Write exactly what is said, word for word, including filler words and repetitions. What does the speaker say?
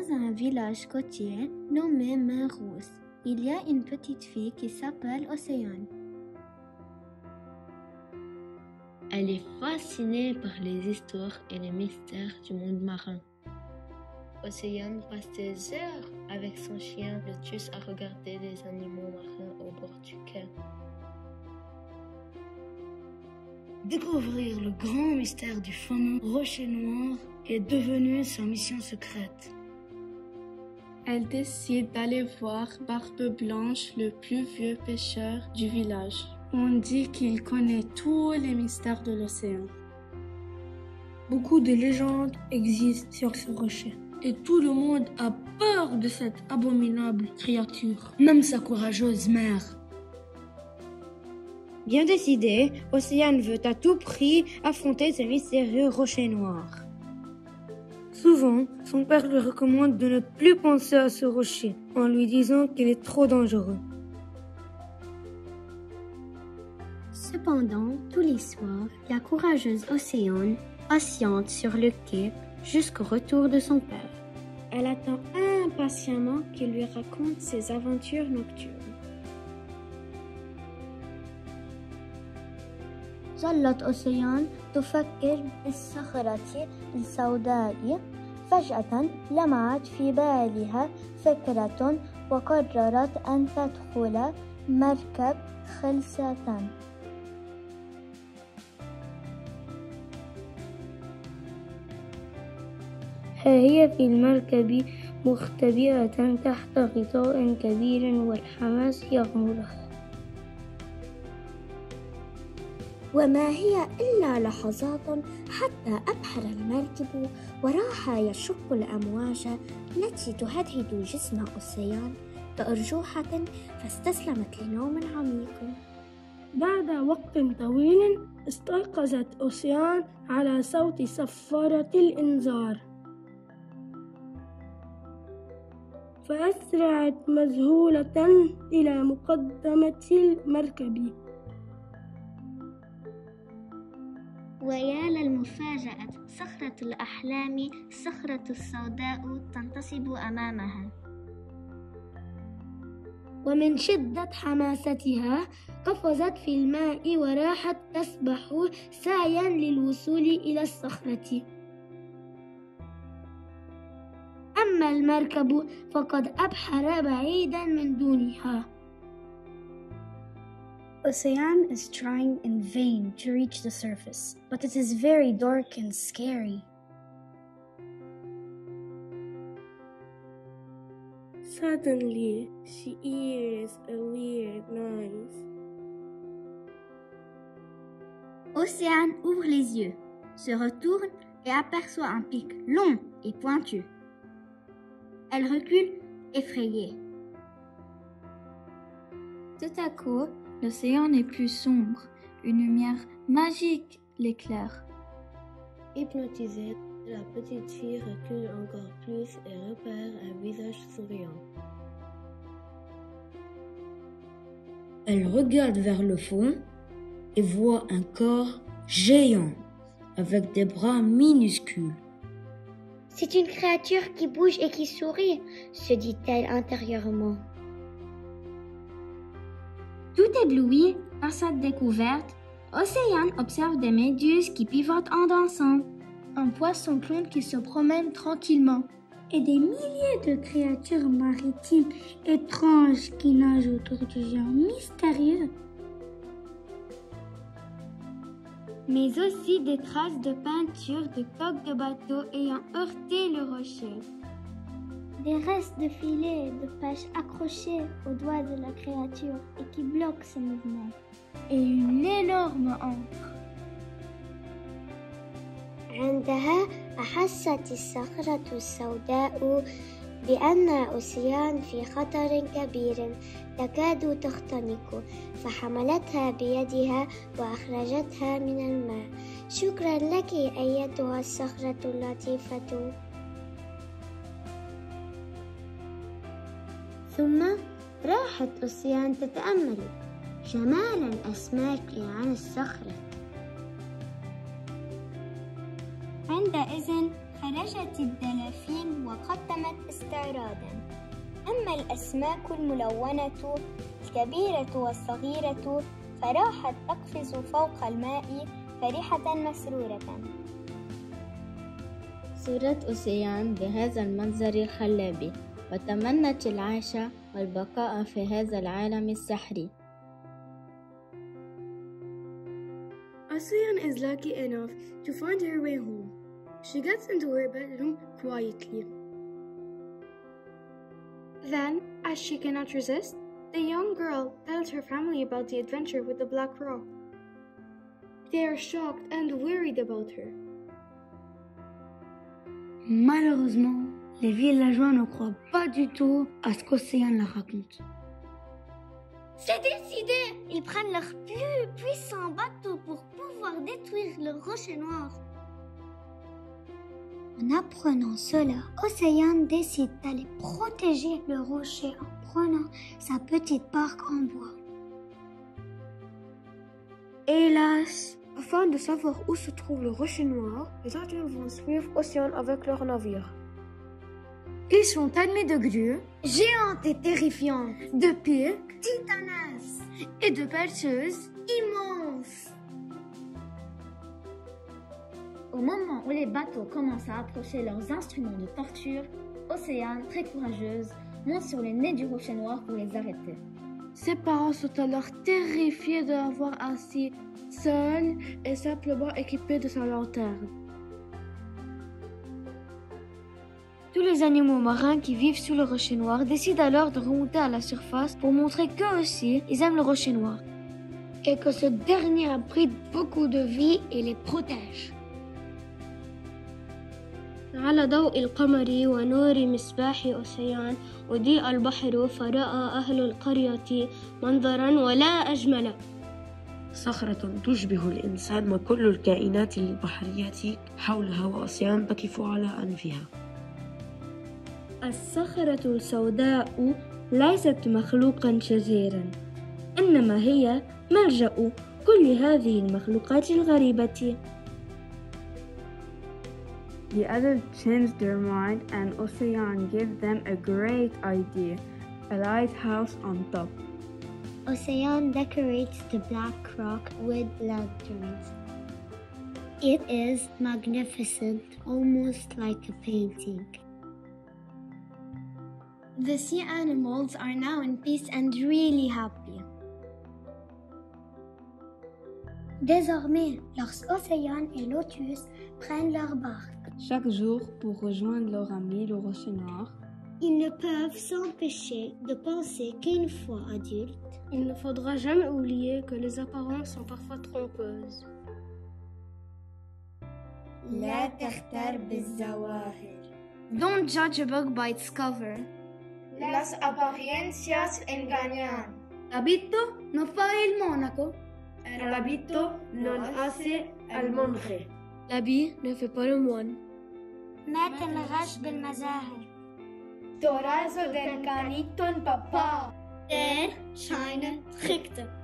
Dans un village côtier nommé Mer-Rousse, il y a une petite fille qui s'appelle Océane. Elle est fascinée par les histoires et les mystères du monde marin. Océane passe des heures avec son chien Lotus à regarder les animaux marins au bord du quai. Découvrir le grand mystère du fameux rocher noir est devenu sa mission secrète. Elle décide d'aller voir Barbe Blanche, le plus vieux pêcheur du village. On dit qu'il connaît tous les mystères de l'océan. Beaucoup de légendes existent sur ce rocher. Et tout le monde a peur de cette abominable créature, même sa courageuse mère. Bien décidé, Océane veut à tout prix affronter ce mystérieux rocher noir. Souvent, son père lui recommande de ne plus penser à ce rocher, en lui disant qu'il est trop dangereux. Cependant, tous les soirs, la courageuse Océane patiente sur le quai jusqu'au retour de son père. Elle attend impatiemment qu'il lui raconte ses aventures nocturnes. ظلت أوسيان تفكر بالصخرة السوداء. فجأة لمعت في بالها فكرة وقررت أن تدخل مركب خلسة. ها هي في المركب مختبئة تحت غطاء كبير والحماس يغمرها. وما هي إلا لحظات حتى أبحر المركب وراح يشق الأمواج التي تهدهد جسم أوسيان بأرجوحة فاستسلمت لنوم عميق. بعد وقت طويل استيقظت أوسيان على صوت صفارة الإنذار، فأسرعت مذهولة إلى مقدمة المركب. ويا للمفاجأة، صخرة الأحلام الصخرة السوداء تنتصب أمامها. ومن شدة حماستها قفزت في الماء وراحت تسبح سعيا للوصول إلى الصخرة. أما المركب فقد أبحر بعيدا من دونها. Océane is trying in vain to reach the surface, but it is very dark and scary. Suddenly, she hears a weird noise. Océane ouvre les yeux, se retourne et aperçoit un pic long et pointu. Elle recule, effrayée. Tout à coup, l'océan n'est plus sombre, une lumière magique l'éclaire. Hypnotisée, la petite fille recule encore plus et repère un visage souriant. Elle regarde vers le fond et voit un corps géant avec des bras minuscules. C'est une créature qui bouge et qui sourit, se dit-elle intérieurement. Tout ébloui par cette découverte, Océane observe des méduses qui pivotent en dansant, un poisson-clown qui se promène tranquillement et des milliers de créatures maritimes étranges qui nagent autour du géant mystérieux. Mais aussi des traces de peinture de coques de bateaux ayant heurté le rocher. Des restes de filets de pêche accrochés aux doigts de la créature et qui bloquent ses mouvements. Et une énorme encre. عندها أحست الصخرة السوداء بأن أوسيان في خطر كبير تكاد تختنق، فحملتها بيدها وأخرجتها من الماء. شكرا لك أيتها الصخرة اللطيفة. ثم راحت أوسيان تتأمل جمال الأسماك عن الصخرة. عندئذ خرجت الدلافين وقدمت استعراضا. أما الأسماك الملونة الكبيرة والصغيرة فراحت تقفز فوق الماء فرحة مسرورة. سرت أوسيان بهذا المنظر الخلاب وتمنت العيش والبقاء في هذا العالم السحري. Ocean is lucky enough to find her way home. She gets into her bedroom quietly. Then, as she cannot resist, the young girl tells her family about the adventure with the Black Rock. They are shocked and worried about her. Malheureusement, les villageois ne croient pas du tout à ce qu'Océane leur raconte. C'est décidé! Ils prennent leur plus puissant bateau pour pouvoir détruire le rocher noir. En apprenant cela, Océane décide d'aller protéger le rocher en prenant sa petite barque en bois. Hélas, afin de savoir où se trouve le rocher noir, les Indiens vont suivre Océane avec leur navire. Ils sont armés de grues, géantes et terrifiantes, de pics, titanesques et de percheuses immenses. Au moment où les bateaux commencent à approcher leurs instruments de torture, Océane, très courageuse, monte sur les nez du rocher noir pour les arrêter. Ses parents sont alors terrifiés de la voir assis, seule et simplement équipée de sa lanterne. Tous les animaux marins qui vivent sous le rocher noir décident alors de remonter à la surface pour montrer qu'eux aussi, ils aiment le rocher noir et que ce dernier abrite beaucoup de vie et les protège. على ضوء القمر ونور مصباح أوسيان أضيء البحر فرأى أهل القرية منظرا ولا أجمل. صخرة تشبه الإنسان وكل الكائنات البحرية حولها وأوسيان تقف على أنفها. الصخرة السوداء ليست مخلوقا شريرا، إنما هي ملجأ كل هذه المخلوقات الغريبة. The others changed their mind and Océane gave them a great idea, a lighthouse on top. Océane decorates the Black Rock with lanterns. It is magnificent, almost like a painting. The sea animals are now in peace and really happy. Désormais, lorsqu'Océane et Lotus prennent leur barque, chaque jour pour rejoindre leur ami le rocher noir, ils ne peuvent s'empêcher de penser qu'une fois adultes, il ne faudra jamais oublier que les apparences sont parfois trompeuses. لا تغتر بالظواهر. Don't judge a book by its cover. Las apariencias engañan. L'habito non fa il monaco. L'habito non hace al monje. L'habit ne fait pas le moine. ما تنغش بالمظاهر. Torazo del canito en papá. Der scheine trickte.